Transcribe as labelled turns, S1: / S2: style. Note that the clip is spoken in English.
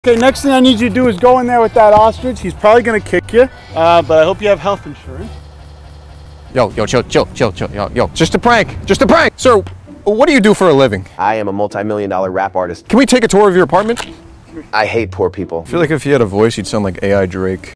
S1: Okay, next thing I need you to do is go in there with that ostrich. He's probably gonna kick you, but I hope you have health insurance.
S2: Yo, chill, yo, just a prank, Sir, what do you do for a living?
S3: I am a multi-million-dollar rap artist.
S2: Can we take a tour of your apartment?
S3: I hate poor people.
S2: I feel like if he had a voice, he'd sound like AI Drake.